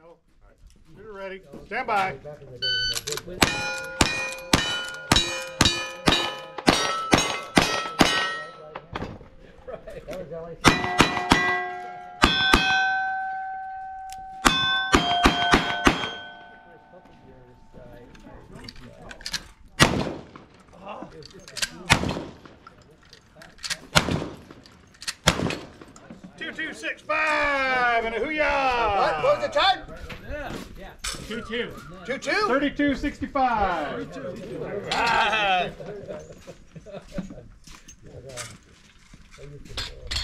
No. All right. Shooter ready. Stand by. Two, 2-6-5 and a hooyah! What was the time? 2-2. 2-2? 32-65. Right.